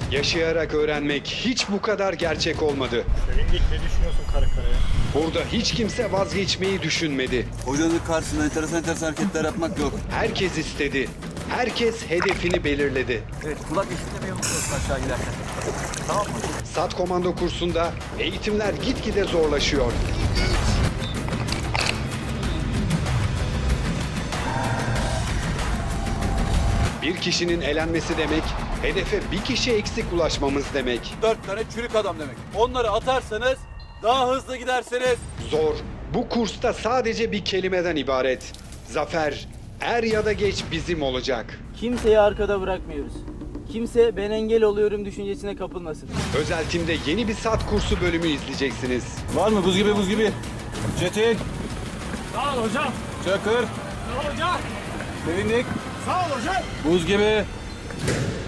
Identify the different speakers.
Speaker 1: Yaşayarak öğrenmek hiç bu kadar gerçek olmadı.
Speaker 2: Sevindik, ne düşünüyorsun Karakara'ya?
Speaker 1: Burada hiç kimse vazgeçmeyi düşünmedi.
Speaker 3: Hocanın karşısında enteresan hareketler yapmak yok.
Speaker 1: Herkes istedi. Herkes hedefini belirledi.
Speaker 3: Evet, kulak eşitlemeyi unutmuyorsun aşağı giderken. Tamam mı?
Speaker 1: SAT komando kursunda eğitimler gitgide zorlaşıyor. Bir kişinin elenmesi demek, hedefe bir kişi eksik ulaşmamız demek.
Speaker 3: 4 tane çürük adam demek. Onları atarsanız daha hızlı gidersiniz.
Speaker 1: Zor. Bu kursta sadece bir kelimeden ibaret. Zafer, er ya da geç bizim olacak.
Speaker 4: Kimseyi arkada bırakmıyoruz. Kimse ben engel oluyorum düşüncesine kapılmasın.
Speaker 1: Özel Tim'de yeni bir SAT kursu bölümü izleyeceksiniz.
Speaker 3: Var mı? Buz gibi buz gibi. Çetin.
Speaker 2: Sağ ol hocam.
Speaker 3: Çakır.
Speaker 2: Sağ ol hocam.
Speaker 3: Sevindik.
Speaker 2: Sağ ol hocam.
Speaker 3: Buz gibi.